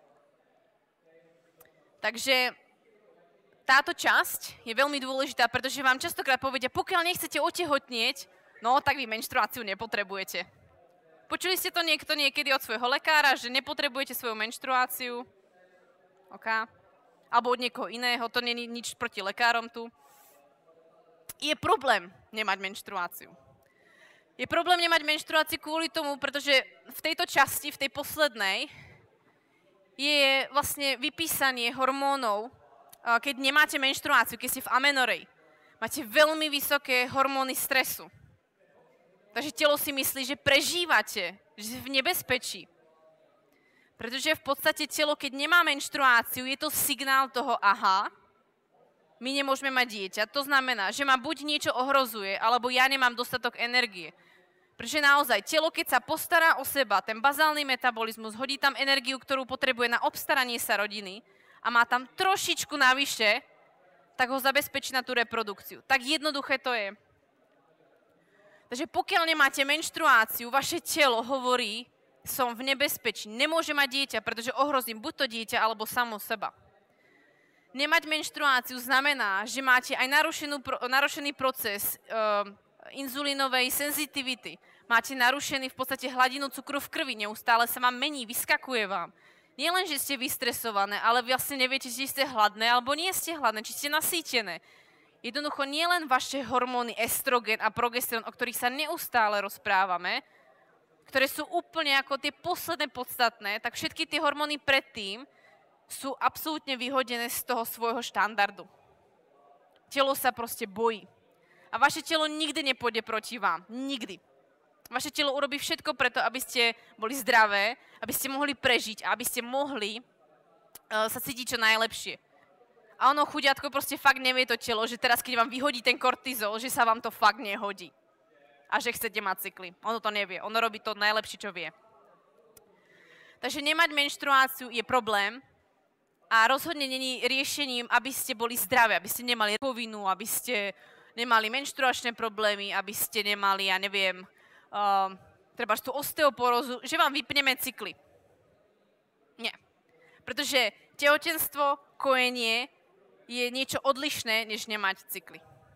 Takže táto časť je veľmi dôležitá, pretože vám častokrát povedia, pokiaľ nechcete otehotnieť, no tak vy menštruáciu nepotrebujete. Počuli ste to niekto niekedy od svojho lekára, že nepotrebujete svoju menštruáciu? OK. Alebo od niekoho iného, to nie je nič proti lekárom tu. Je problém nemať menštruáciu. Je problém nemať menštruáciu kvôli tomu, pretože v tejto časti, v tej poslednej, je vlastne vypísanie hormónov, keď nemáte menštruáciu, keď ste v amenoreji. Máte veľmi vysoké hormóny stresu. Takže telo si myslí, že prežívate, že ste v nebezpečí. Pretože v podstate telo, keď nemá menštruáciu, je to signál toho, aha, my nemôžeme mať dieťa. To znamená, že ma buď niečo ohrozuje, alebo ja nemám dostatok energie. Pretože naozaj, telo, keď sa postará o seba, ten bazálny metabolizmus, hodí tam energiu, ktorú potrebuje na obstaranie sa rodiny a má tam trošičku navyše, tak ho zabezpečí na tú reprodukciu. Tak jednoduché to je. Takže pokiaľ nemáte menštruáciu, vaše telo hovorí, som v nebezpečí, nemôže mať dieťa, pretože ohrozím buď to dieťa, alebo samo seba. Nemať menštruáciu znamená, že máte aj narušenú, narušený proces uh, inzulínovej senzitivity. Máte narušený v podstate hladinu cukru v krvi, neustále sa vám mení, vyskakuje vám. Nie len, že ste vystresované, ale vlastne neviete, či ste hladné, alebo nie ste hladné, či ste nasýtené. Jednoducho nie len vaše hormóny estrogen a progesterón, o ktorých sa neustále rozprávame, ktoré sú úplne ako tie posledné podstatné, tak všetky tie hormóny predtým sú absolútne vyhodené z toho svojho štandardu. Telo sa proste bojí. A vaše telo nikdy nepôjde proti vám. Nikdy. Vaše telo urobí všetko preto, aby ste boli zdravé, aby ste mohli prežiť a aby ste mohli uh, sa cítiť čo najlepšie. A ono, chudiatko, proste fakt nevie to telo, že teraz, keď vám vyhodí ten kortizol, že sa vám to fakt nehodí. A že chcete mať cykly. Ono to nevie. Ono robí to najlepšie, čo vie. Takže nemať menštruáciu je problém a rozhodne není riešením, aby ste boli zdraví, aby ste nemali rakovinu, aby ste nemali menštruačné problémy, aby ste nemali, ja neviem, uh, treba tú osteoporózu, že vám vypneme cykly. Nie. Pretože tehotenstvo, kojenie je niečo odlišné, než nemať cykly.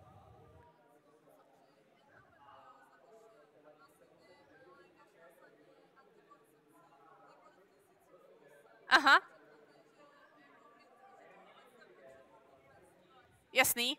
Aha. Jasný.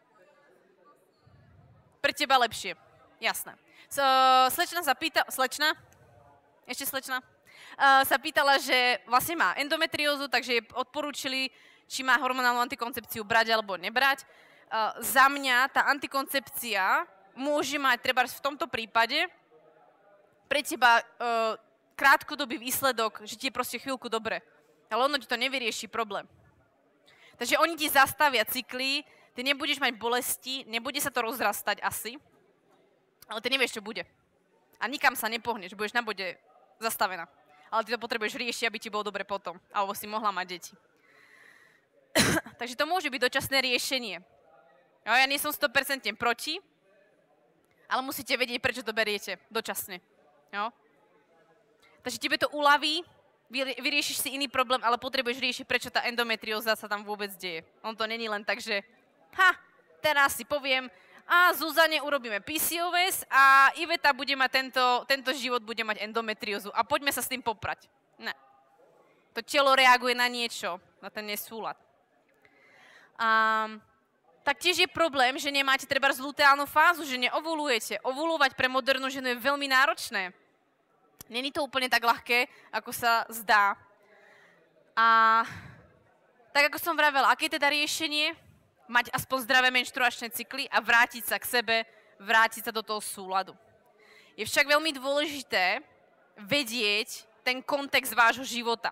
Pre teba lepšie. Jasné. So, slečna sa pýta... Slečna? Ešte slečna? Uh, sa pýtala, že vlastne má endometriózu, takže jej odporúčili, či má hormonálnu antikoncepciu brať alebo nebrať. Uh, za mňa tá antikoncepcia môže mať treba v tomto prípade pre teba uh, krátkodobý výsledok, že ti je proste chvíľku dobre. Ale ono ti to nevyrieši problém. Takže oni ti zastavia cykly, ty nebudeš mať bolesti, nebude sa to rozrastať asi, ale ty nevieš, čo bude. A nikam sa nepohneš, budeš na bode zastavená. Ale ty to potrebuješ riešiť, aby ti bolo dobre potom. Alebo si mohla mať deti. Takže to môže byť dočasné riešenie. No, ja nie som sto percent proti, ale musíte vedieť, prečo to beriete dočasne. Jo? Takže tebe to uľaví, vyriešiš si iný problém, ale potrebuješ riešiť, prečo tá endometrióza sa tam vôbec deje. On to není len tak, že ha, teraz si poviem, a Zuzane urobíme pé cé ó es a Iveta bude mať tento, tento život bude mať endometriózu a poďme sa s tým poprať. Ne. To telo reaguje na niečo, na ten nesúlad. Um, taktiež je problém, že nemáte treba luteálnu fázu, že neovulujete. Ovulovať pre modernú ženu je veľmi náročné. Není to úplne tak ľahké, ako sa zdá. A tak ako som vravela, aké je teda riešenie? Mať aspoň zdravé menštruačné cykly a vrátiť sa k sebe, vrátiť sa do toho súladu. Je však veľmi dôležité vedieť ten kontext vášho života.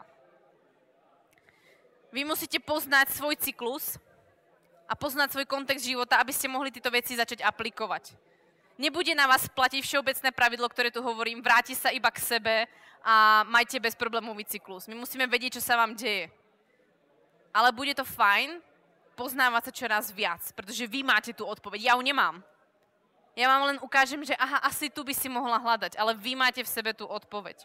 Vy musíte poznať svoj cyklus a poznať svoj kontext života, aby ste mohli tieto veci začať aplikovať. Nebude na vás platiť všeobecné pravidlo, ktoré tu hovorím, vráti sa iba k sebe a majte bezproblémový cyklus. My musíme vedieť, čo sa vám deje. Ale bude to fajn poznávať sa čoraz viac, pretože vy máte tú odpoveď. Ja ju nemám. Ja vám len ukážem, že aha, asi tu by si mohla hľadať, ale vy máte v sebe tú odpoveď.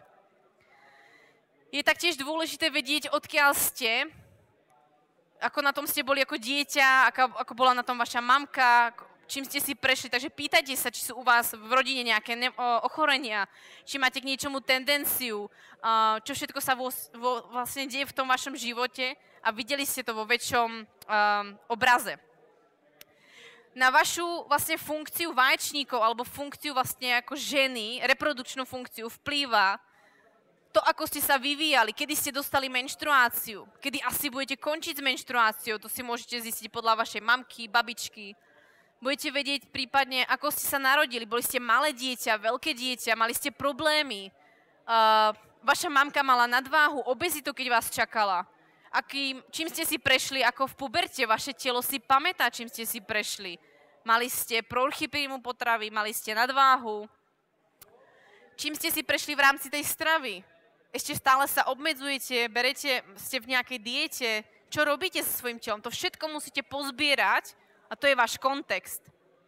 Je taktiež dôležité vedieť, odkiaľ ste, ako na tom ste boli ako dieťa, ako, ako bola na tom vaša mamka, čím ste si prešli. Takže pýtajte sa, či sú u vás v rodine nejaké ne- ochorenia, či máte k niečomu tendenciu, uh, čo všetko sa vo, vo, vlastne deje v tom vašom živote a videli ste to vo väčšom um, obraze. Na vašu vlastne funkciu vaječníkov alebo funkciu vlastne ako ženy, reprodukčnú funkciu vplýva to, ako ste sa vyvíjali, kedy ste dostali menštruáciu, kedy asi budete končiť s menštruáciou, to si môžete zistiť podľa vašej mamky, babičky. Budete vedieť prípadne, ako ste sa narodili. Boli ste malé dieťa, veľké dieťa, mali ste problémy. Uh, vaša mamka mala nadváhu, obezitu, keď vás čakala. Akým, čím ste si prešli ako v puberte, vaše telo si pamätá, čím ste si prešli. Mali ste poruchy príjmu potravy, mali ste nadváhu. Čím ste si prešli v rámci tej stravy? Ešte stále sa obmedzujete, berete, ste v nejakej diete. Čo robíte so svojím telom? To všetko musíte pozbierať a to je váš kontext.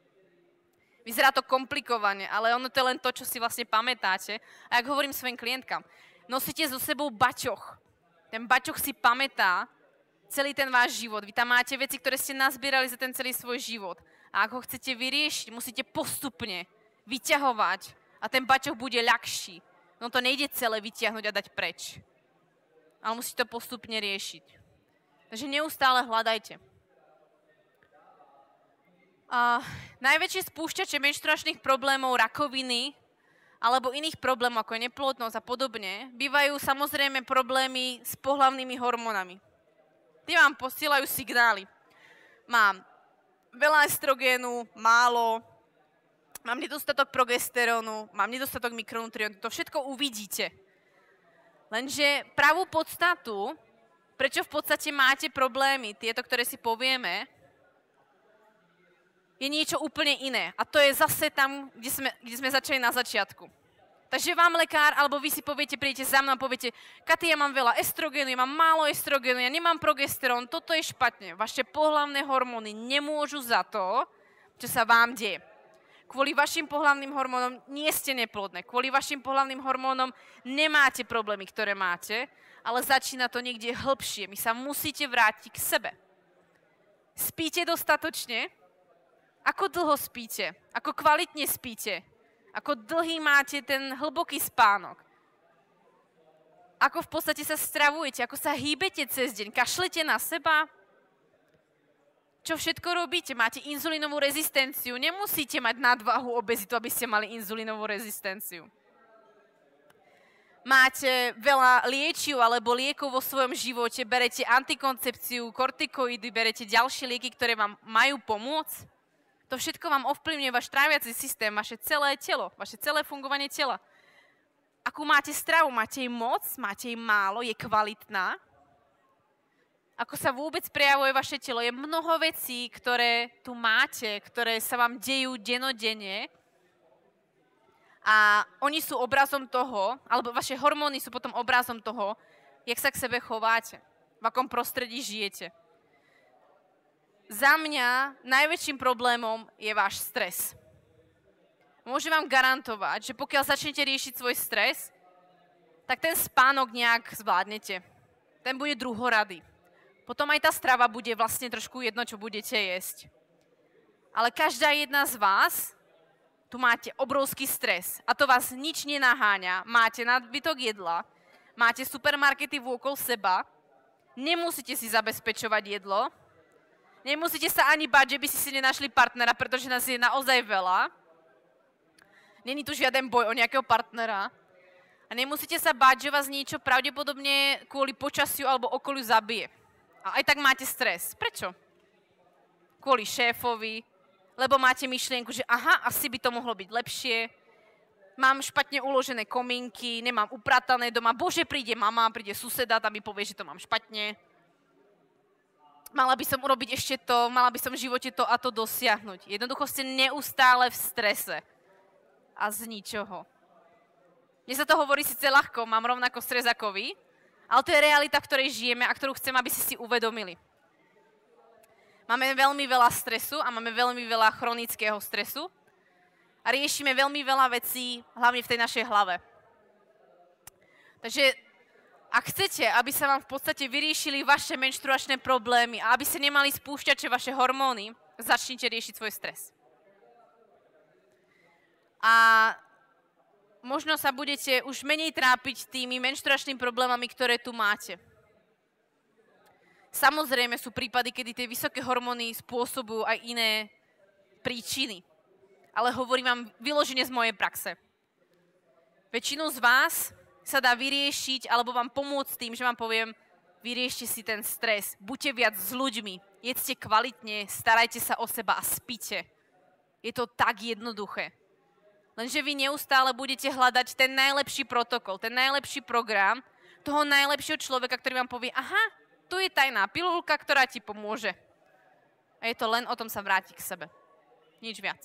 Vyzerá to komplikovane, ale ono to je len to, čo si vlastne pamätáte. A jak hovorím svojim klientkám, nosíte so sebou baťoch. Ten baťoch si pamätá celý ten váš život. Vy tam máte veci, ktoré ste nazbierali za ten celý svoj život. A ak ho chcete vyriešiť, musíte postupne vyťahovať a ten baťoch bude ľahší. No to nejde celé vyťahnuť a dať preč. Ale musíte to postupne riešiť. Takže neustále hľadajte. Uh, najväčšie spúšťače menštruačných problémov, rakoviny, alebo iných problémov, ako je neplodnosť a podobne, bývajú samozrejme problémy s pohlavnými hormónami. Tí vám posielajú signály. Mám veľa estrogénu, málo, mám nedostatok progesterónu, mám nedostatok mikronutrientov, to všetko uvidíte. Lenže pravú podstatu, prečo v podstate máte problémy, tieto, ktoré si povieme, je niečo úplne iné. A to je zase tam, kde sme, kde sme začali na začiatku. Takže vám lekár, alebo vy si poviete, prídete za mnou a poviete, Katy, ja mám veľa estrogénu, ja mám málo estrogénu, ja nemám progesterón, toto je špatne. Vaše pohlavné hormóny nemôžu za to, čo sa vám deje. Kvôli vašim pohlavným hormónom nie ste neplodné. Kvôli vašim pohlavným hormónom nemáte problémy, ktoré máte, ale začína to niekde hlbšie. My sa musíte vrátiť k sebe. Spíte dostatočne? Ako dlho spíte? Ako kvalitne spíte? Ako dlhý máte ten hlboký spánok? Ako v podstate sa stravujete? Ako sa hýbete cez deň? Kašlete na seba? Čo všetko robíte? Máte inzulínovú rezistenciu. Nemusíte mať nadvahu, obezitu, aby ste mali inzulínovú rezistenciu. Máte veľa liečiv alebo liekov vo svojom živote. Berete antikoncepciu, kortikoidy, berete ďalšie lieky, ktoré vám majú pomôcť. To všetko vám ovplyvňuje váš tráviaci systém, vaše celé telo, vaše celé fungovanie tela. Akú máte stravu? Máte jej moc? Máte jej málo? Je kvalitná? Ako sa vôbec prejavuje vaše telo? Je mnoho vecí, ktoré tu máte, ktoré sa vám dejú denodenne. A oni sú obrazom toho, alebo vaše hormóny sú potom obrazom toho, jak sa k sebe chováte, v akom prostredí žijete. Za mňa najväčším problémom je váš stres. Môžem vám garantovať, že pokiaľ začnete riešiť svoj stres, tak ten spánok nejak zvládnete. Ten bude druhorady. Potom aj tá strava bude vlastne trošku jedno, čo budete jesť. Ale každá jedna z vás, tu máte obrovský stres a to vás nič nenaháňa. Máte nadbytok jedla, máte supermarkety vôkol seba, nemusíte si zabezpečovať jedlo, nemusíte sa ani báť, že by si si nenašli partnera, pretože nás je naozaj veľa. Není tu žiaden boj o nejakého partnera. A nemusíte sa báť, že vás niečo pravdepodobne kvôli počasiu alebo okoliu zabije. A aj tak máte stres. Prečo? Kvôli šéfovi, lebo máte myšlienku, že aha, asi by to mohlo byť lepšie. Mám špatne uložené komínky, nemám upratané doma. Bože, príde mama, príde suseda, tam mi povie, že to mám špatne. Mala by som urobiť ešte to, mala by som v živote to a to dosiahnuť. Jednoducho ste neustále v strese. A z ničoho. Mne sa to hovorí síce ľahko, mám rovnako stres ako vy, ale to je realita, v ktorej žijeme a ktorú chcem, aby ste si uvedomili. Máme veľmi veľa stresu a máme veľmi veľa chronického stresu a riešime veľmi veľa vecí, hlavne v tej našej hlave. Takže ak chcete, aby sa vám v podstate vyriešili vaše menštruačné problémy a aby ste nemali spúšťače vaše hormóny, začnite riešiť svoj stres. A možno sa budete už menej trápiť tými menštruačnými problémami, ktoré tu máte. Samozrejme sú prípady, kedy tie vysoké hormóny spôsobujú aj iné príčiny. Ale hovorím vám vyložene z mojej praxe. Väčšinu z vás sa dá vyriešiť, alebo vám pomôcť tým, že vám poviem, vyriešte si ten stres, buďte viac s ľuďmi, jedzte kvalitne, starajte sa o seba a spíte. Je to tak jednoduché. Lenže vy neustále budete hľadať ten najlepší protokol, ten najlepší program, toho najlepšieho človeka, ktorý vám povie, aha, tu je tajná pilulka, ktorá ti pomôže. A je to len o tom sa vrátiť k sebe. Nič viac.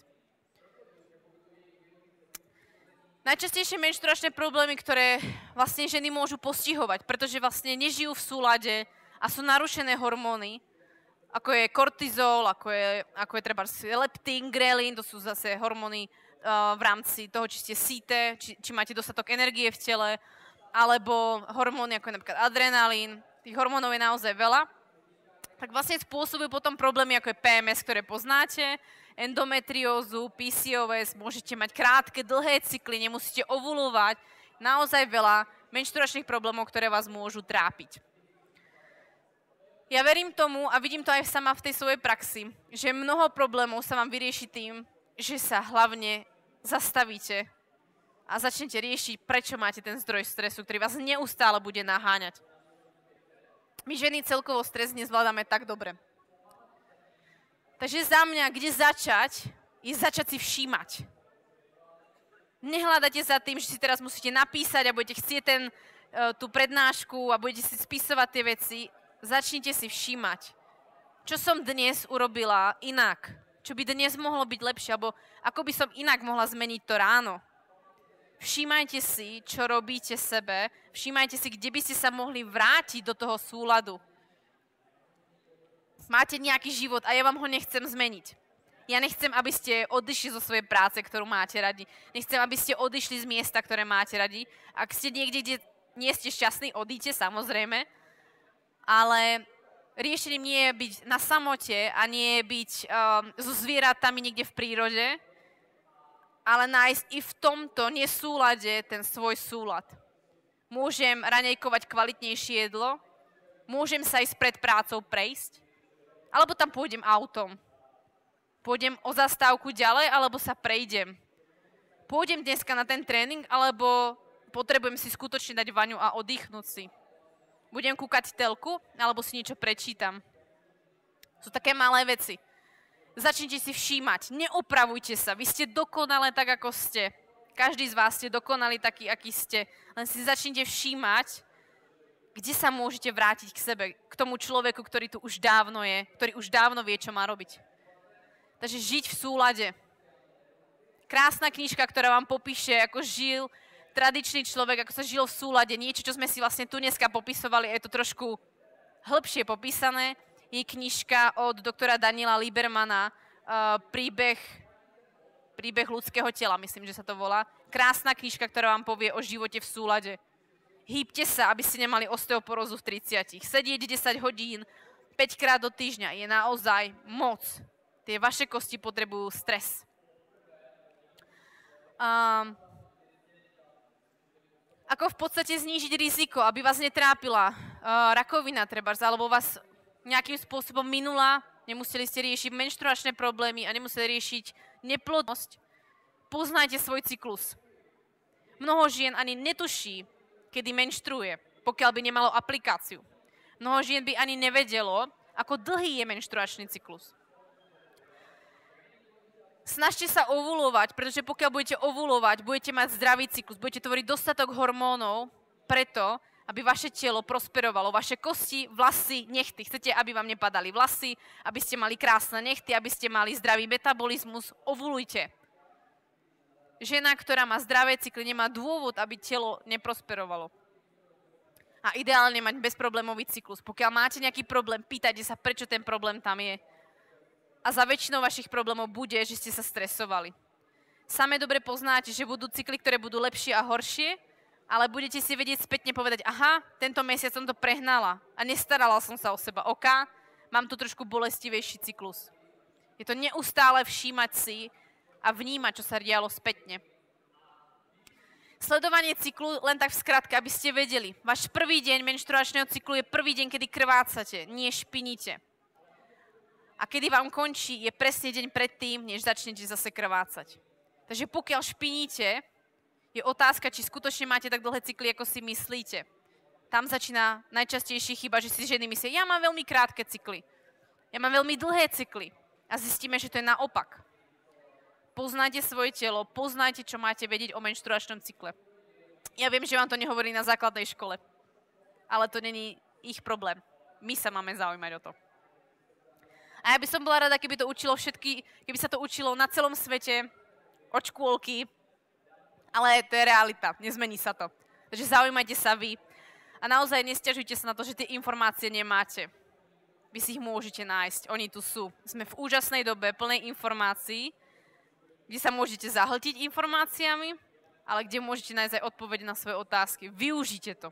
Najčastejšie menštruačné problémy, ktoré vlastne ženy môžu postihovať, pretože vlastne nežijú v súlade a sú narušené hormóny, ako je kortizol, ako je, ako je treba leptín, grelín, to sú zase hormóny uh, v rámci toho, či ste síte, či, či máte dostatok energie v tele, alebo hormóny, ako je napríklad adrenalín, tých hormónov je naozaj veľa, tak vlastne spôsobujú potom problémy, ako je pé em es, ktoré poznáte, endometriózu, pé cé ó es, môžete mať krátke, dlhé cykly, nemusíte ovulovať, naozaj veľa menštruačných problémov, ktoré vás môžu trápiť. Ja verím tomu, a vidím to aj sama v tej svojej praxi, že mnoho problémov sa vám vyrieši tým, že sa hlavne zastavíte a začnete riešiť, prečo máte ten zdroj stresu, ktorý vás neustále bude naháňať. My ženy celkovo stres nezvládame tak dobre. Takže za mňa, kde začať, je začať si všímať. Nehľadajte za tým, že si teraz musíte napísať a budete chcieť ten, tú prednášku a budete si spisovať tie veci. Začnite si všímať. Čo som dnes urobila inak? Čo by dnes mohlo byť lepšie? Alebo ako by som inak mohla zmeniť to ráno? Všímajte si, čo robíte sebe. Všímajte si, kde by ste sa mohli vrátiť do toho súladu. Máte nejaký život a ja vám ho nechcem zmeniť. Ja nechcem, aby ste odišli zo svojej práce, ktorú máte radi. Nechcem, aby ste odišli z miesta, ktoré máte radi. Ak ste niekde, kde nie ste šťastní, odíďte, samozrejme. Ale riešením nie je byť na samote a nie je byť um, so zvieratami niekde v prírode, ale nájsť i v tomto nesúlade ten svoj súlad. Môžem raňajkovať kvalitnejšie jedlo, môžem sa ísť pred prácou prejsť, alebo tam pôjdem autom. Pôjdem o zastávku ďalej, alebo sa prejdem. Pôjdem dneska na ten tréning, alebo potrebujem si skutočne dať vaňu a oddychnúť si. Budem kúkať telku, alebo si niečo prečítam. Sú také malé veci. Začnite si všímať. Neopravujte sa. Vy ste dokonalé tak, ako ste. Každý z vás ste dokonalí taký, aký ste. Len si začnite všímať, kde sa môžete vrátiť k sebe. K tomu človeku, ktorý tu už dávno je. Ktorý už dávno vie, čo má robiť. Takže žiť v súlade. Krásna knižka, ktorá vám popíše, ako žil tradičný človek, ako sa žil v súlade. Niečo, čo sme si vlastne tu dneska popisovali, je to trošku hĺbšie popísané. Je knižka od doktora Daniela Liebermana, uh, príbeh, príbeh ľudského tela, myslím, že sa to volá. Krásna knižka, ktorá vám povie o živote v súlade. Hýbte sa, aby ste nemali osteoporózu v tridsiatich. Sedieť desať hodín, päť krát do týždňa je naozaj moc. Tie vaše kosti potrebujú stres. Um, ako v podstate znížiť riziko, aby vás netrápila uh, rakovina trebárs, alebo vás nejakým spôsobom minula, nemuseli ste riešiť menštruačné problémy a nemuseli riešiť neplodnosť. Poznajte svoj cyklus. Mnoho žien ani netuší, kedy menštruuje, pokiaľ by nemalo aplikáciu. Mnoho žien by ani nevedelo, ako dlhý je menštruačný cyklus. Snažte sa ovulovať, pretože pokiaľ budete ovulovať, budete mať zdravý cyklus, budete tvoriť dostatok hormónov preto, aby vaše telo prosperovalo, vaše kosti, vlasy, nechty. Chcete, aby vám nepadali vlasy, aby ste mali krásne nechty, aby ste mali zdravý metabolizmus, ovulujte. Žena, ktorá má zdravé cykly, nemá dôvod, aby telo neprosperovalo. A ideálne mať bezproblémový cyklus. Pokiaľ máte nejaký problém, pýtajte sa, prečo ten problém tam je. A za väčšinou vašich problémov bude, že ste sa stresovali. Same dobre poznáte, že budú cykly, ktoré budú lepšie a horšie, ale budete si vedieť spätne povedať, aha, tento mesiac som to prehnala a nestarala som sa o seba. OK, mám tu trošku bolestivejší cyklus. Je to neustále všímať si a vnímať, čo sa dialo spätne. Sledovanie cyklu, len tak v skratke, aby ste vedeli. Váš prvý deň menštruačného cyklu je prvý deň, kedy krvácate, nie špiníte. A kedy vám končí, je presne deň predtým, než začnete zase krvácať. Takže pokiaľ špiníte, je otázka, či skutočne máte tak dlhé cykly, ako si myslíte. Tam začína najčastejšie chyba, že si ženy myslia, ja mám veľmi krátke cykly. Ja mám veľmi dlhé cykly. A zistíme, že to je naopak. Poznajte svoje telo, poznajte, čo máte vedieť o menštruačnom cykle. Ja viem, že vám to nehovorí na základnej škole, ale to není ich problém. My sa máme zaujímať o to. A ja by som bola rada, keby to učilo všetky, keby sa to učilo na celom svete, od škôlky, ale to je realita, nezmení sa to. Takže zaujímajte sa vy a naozaj nesťažujte sa na to, že tie informácie nemáte. Vy si ich môžete nájsť, oni tu sú. Sme v úžasnej dobe, plnej informácií, kde sa môžete zahltiť informáciami, ale kde môžete nájsť aj odpovede na svoje otázky. Využite to.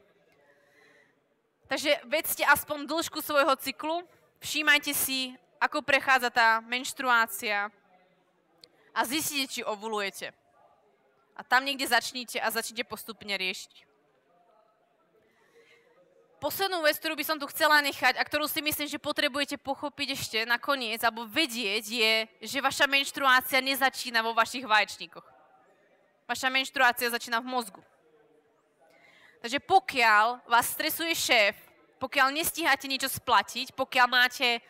Takže vedzte aspoň dĺžku svojho cyklu, všímajte si, ako prechádza tá menštruácia a zistite, či ovulujete. A tam niekde začnite a začnite postupne riešiť. Poslednú vec, ktorú by som tu chcela nechať a ktorú si myslím, že potrebujete pochopiť ešte nakoniec alebo vedieť je, že vaša menštruácia nezačína vo vašich vaječníkoch. Vaša menštruácia začína v mozgu. Takže pokiaľ vás stresuje šéf, pokiaľ nestíhate niečo splatiť, pokiaľ máte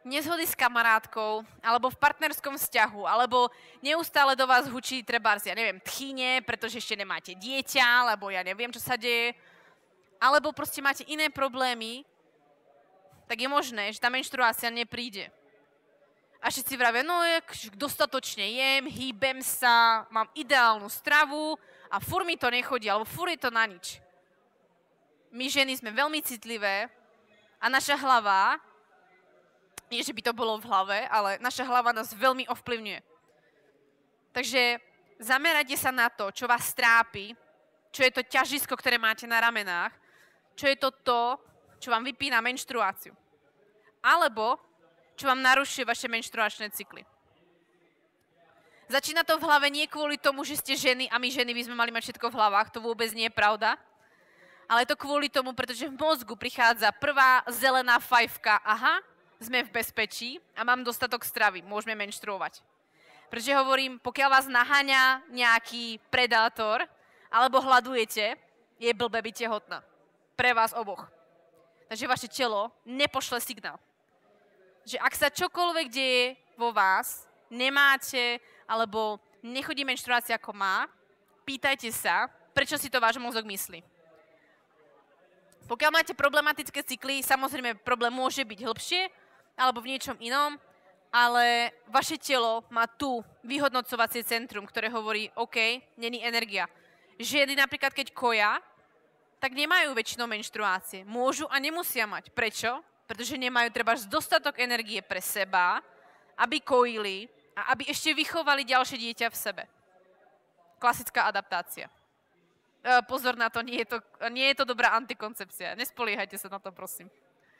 nezhody s kamarátkou, alebo v partnerskom vzťahu, alebo neustále do vás hučí trebárs, ja neviem, tchýne, pretože ešte nemáte dieťa, alebo ja neviem, čo sa deje, alebo proste máte iné problémy, tak je možné, že tá menštruácia nepríde. A všetci vravia, no je, dostatočne jem, hýbem sa, mám ideálnu stravu a fur mi to nechodí, alebo fur je to na nič. My ženy sme veľmi citlivé a naša hlava, nie že by to bolo v hlave, ale naša hlava nás veľmi ovplyvňuje. Takže zamerajte sa na to, čo vás trápi, čo je to ťažisko, ktoré máte na ramenách, čo je to to, čo vám vypína menštruáciu. Alebo čo vám narušuje vaše menštruačné cykly. Začína to v hlave nie kvôli tomu, že ste ženy a my ženy by sme mali mať všetko v hlavách, to vôbec nie je pravda. Ale je to kvôli tomu, pretože v mozgu prichádza prvá zelená fajfka, aha, sme v bezpečí a mám dostatok stravy, môžeme menštruovať. Pretože hovorím, pokiaľ vás naháňa nejaký predátor alebo hladujete, je blbé byť tehotná. Pre vás oboch. Takže vaše telo nepošle signál. Že ak sa čokoľvek deje vo vás, nemáte, alebo nechodí menštruácia ako má, pýtajte sa, prečo si to váš mozog myslí. Pokiaľ máte problematické cykly, samozrejme problém môže byť hĺbšie, alebo v niečom inom, ale vaše telo má tu vyhodnocovacie centrum, ktoré hovorí, OK, není energia. Ženy napríklad, keď koja, tak nemajú väčšinou menštruácie. Môžu a nemusia mať. Prečo? Pretože nemajú treba dostatok energie pre seba, aby kojili a aby ešte vychovali ďalšie dieťa v sebe. Klasická adaptácia. E, pozor na to, nie je to, nie je to dobrá antikoncepcia. Nespoliehajte sa na to, prosím.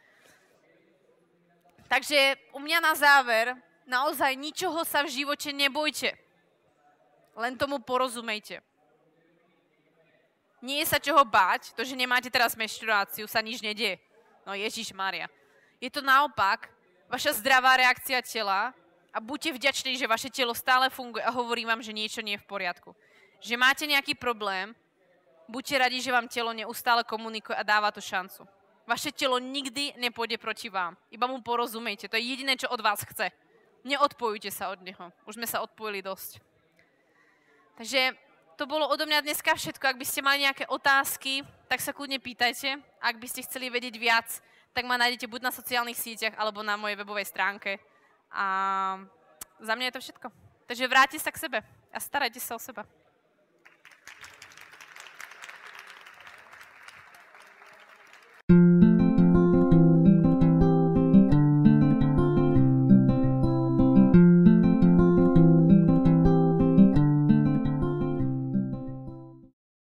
Takže u mňa na záver, naozaj ničoho sa v živote nebojte. Len tomu porozumejte. Nie je sa čoho báť, to, že nemáte teraz menštruáciu, sa nič nedieje. No Ježišmária. Je to naopak vaša zdravá reakcia tela a buďte vďační, že vaše telo stále funguje a hovorí vám, že niečo nie je v poriadku. Že máte nejaký problém, buďte radi, že vám telo neustále komunikuje a dáva tú šancu. Vaše telo nikdy nepôjde proti vám. Iba mu porozumejte. To je jediné, čo od vás chce. Neodpojujte sa od neho. Už sme sa odpojili dosť. Takže to bolo odo mňa dneska všetko. Ak by ste mali nejaké otázky, tak sa kľudne pýtajte. Ak by ste chceli vedieť viac, tak ma nájdete buď na sociálnych sieťach, alebo na mojej webovej stránke. A za mňa je to všetko. Takže vráťte sa k sebe a starajte sa o seba.